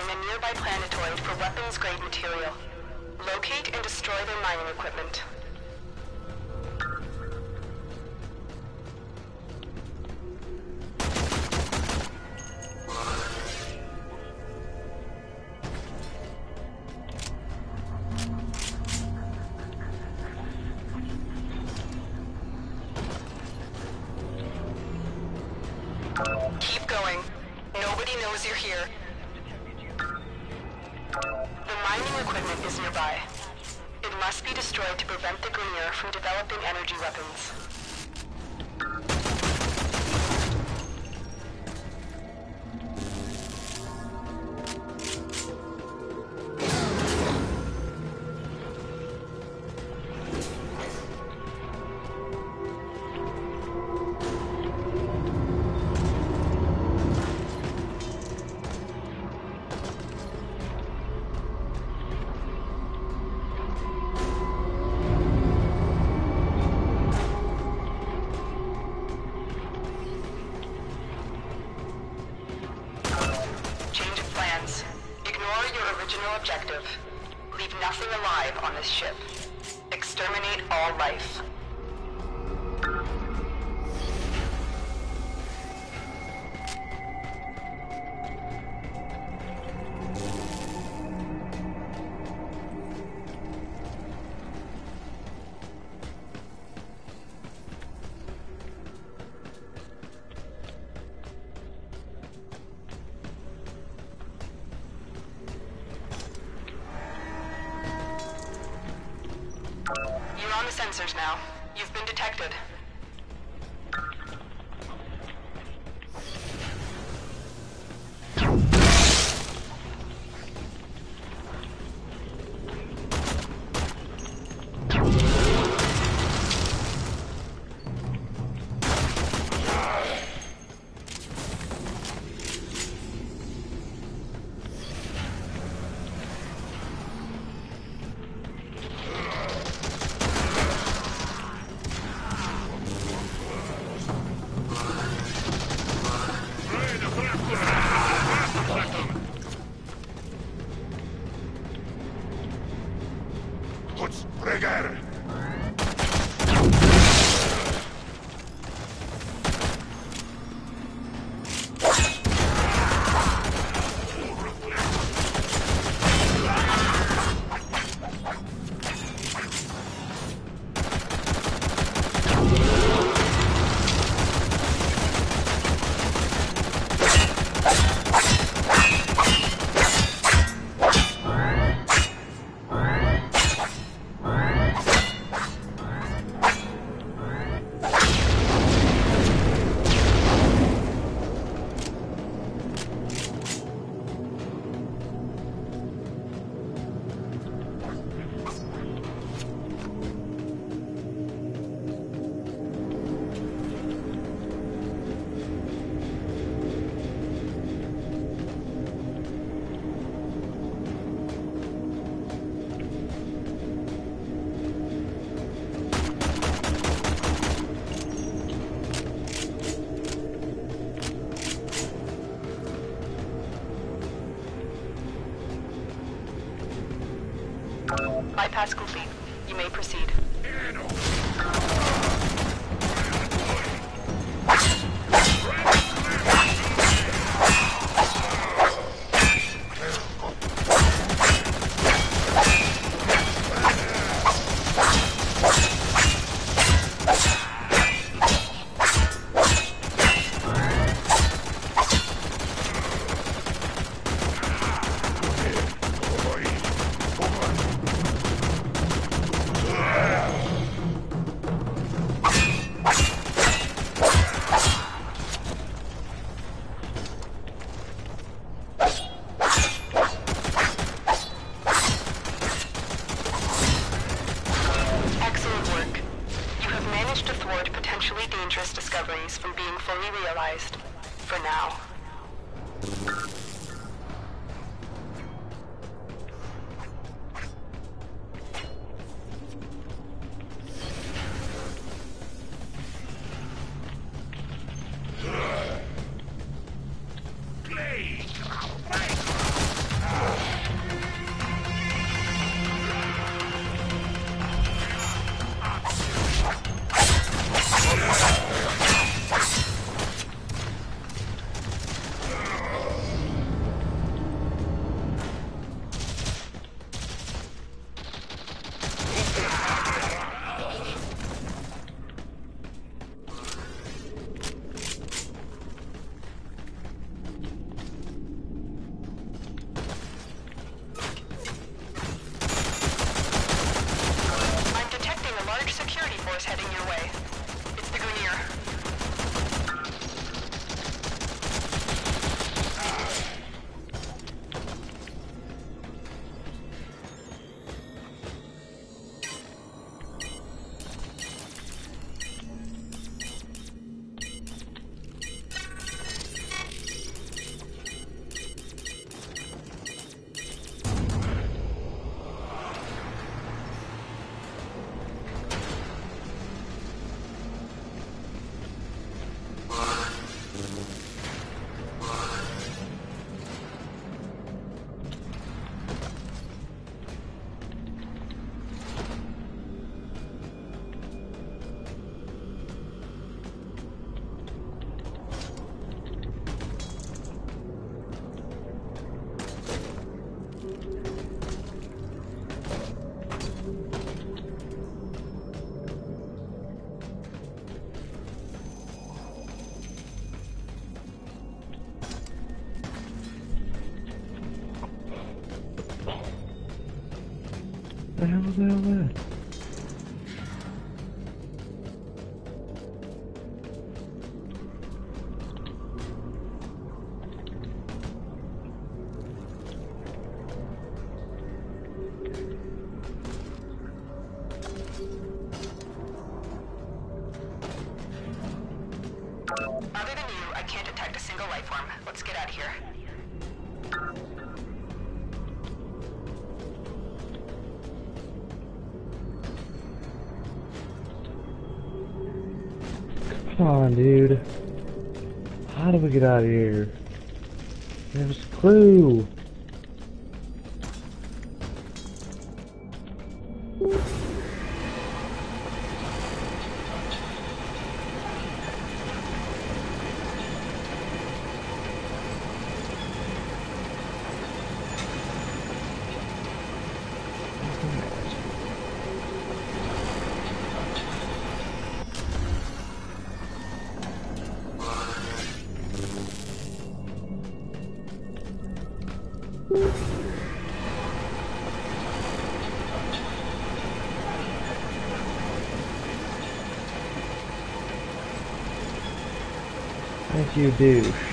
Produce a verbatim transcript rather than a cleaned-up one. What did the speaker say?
scanning a nearby planetoid for weapons-grade material. Locate and destroy their mining equipment. Keep going. Nobody knows you're here. The mining equipment is nearby. It must be destroyed to prevent the Grineer from developing energy weapons. Objective. Leave nothing alive on this ship. Exterminate all life. You're on the sensors now. You've been detected. Trigger! Bypass complete. You may proceed. Discoveries from being fully realized. For now. the hell was all that? Other than you, I can't detect a single life form. Let's get out of here. Come on, dude. How do we get out of here? There's a clue. Thank you, douche.